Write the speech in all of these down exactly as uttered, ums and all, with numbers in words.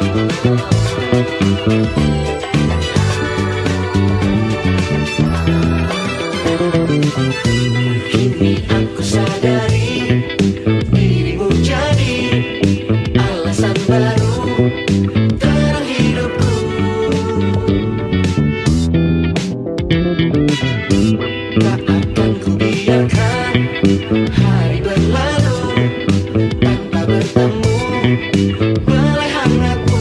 Kini aku sadari dirimu jadi alasan baru terang hidupku. Tak akan ku biarkan hari berlalu tanpa bertemu belai hangatmu.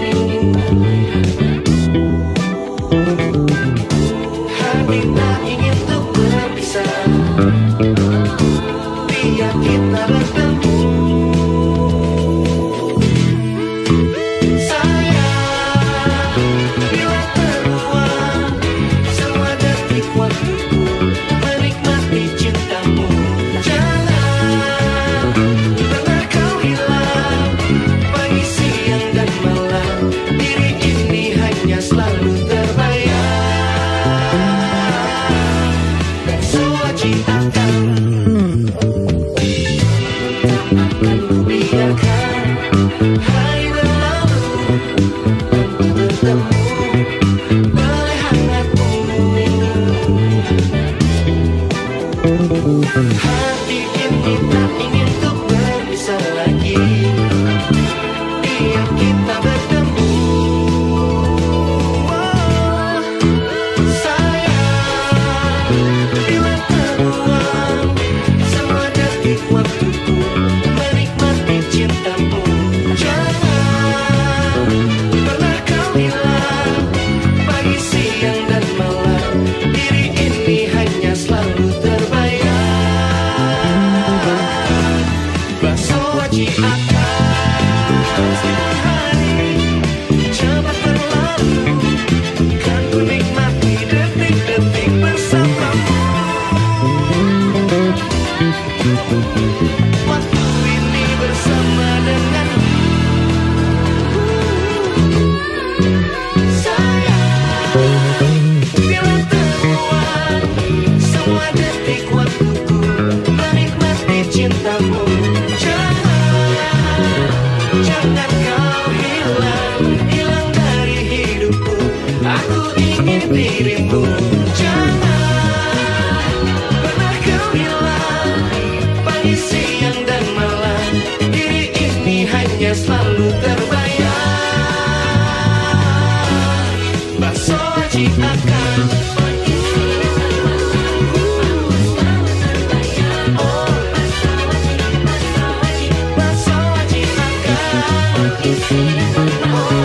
Hati tak ingin untuk berpisah, biar kita bertemu. Sayang, bila terbuang semua detik waktuku menikmati cintamu. Jangan pernah kau hilang, pagi, siang, dan malam. Diri ini hanya selalu terbayang. Sewajibkan akan ku biarkan hari berlalu tanpa bertemu belai hangatmu. Hati ini tak ingin untuk berpisah lagi, biar kita bertemu. Sayang, bila terbuang semua detik waktuku menikmati cintamu. Jangan pernah kau hilang, pagi, siang, dan malam. Diri ini hanya selalu terbayang. Basuh wajib akan setiap hari cepat berlalu, kan ku nikmati detik-detik bersamamu. Waktu ini bersama denganmu. Sayang, bila terbuang semua detik waktuku menikmati cintamu. Jangan, jangan kau hilang, hilang dari hidupku. Aku ingin dirimu. Jangan pernah kau hilang, pagi, siang, dan malam. Diri ini hanya selalu terbayang. Basuh wajib akan basuh wajib akan.